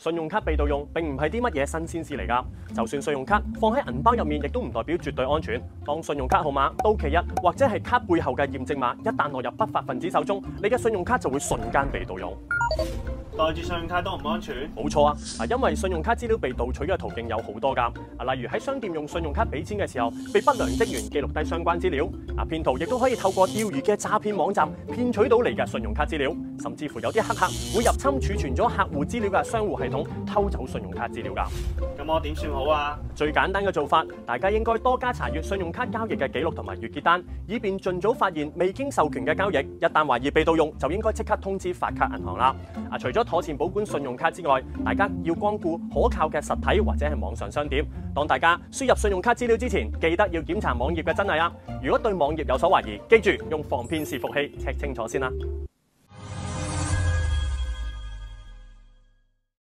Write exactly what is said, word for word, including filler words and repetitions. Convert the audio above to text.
信用卡被盜用並唔係啲乜嘢新鮮事嚟㗎。就算信用卡放喺銀包入面，亦都唔代表絕對安全。當信用卡號碼、到期日或者係卡背後嘅驗證碼一旦落入不法分子手中，你嘅信用卡就會瞬間被盜用。 袋住信用卡都唔安全？ 冇錯啊！啊，因為信用卡資料被盜取嘅途徑有好多㗎。啊，例如喺商店用信用卡俾錢嘅時候，被不良職員記錄低相關資料。啊，騙徒亦都可以透過釣魚嘅詐騙網站騙取到你嘅信用卡資料，甚至乎有啲黑客會入侵儲存咗客戶資料嘅商戶系統，偷走信用卡資料㗎。 咁我點算好啊？ 最簡單嘅做法，大家應該多加查閱信用卡交易嘅記錄同埋月結單，以便盡早發現未經授權嘅交易。一旦懷疑被盜用，就應該即刻通知發卡銀行啦。啊，除咗妥善保管信用卡之外，大家要光顧可靠嘅實體或者係網上商店。當大家輸入信用卡資料之前，記得要檢查網頁嘅真偽啊！如果對網頁有所懷疑，記住用防騙視伏器 check 清楚先啦。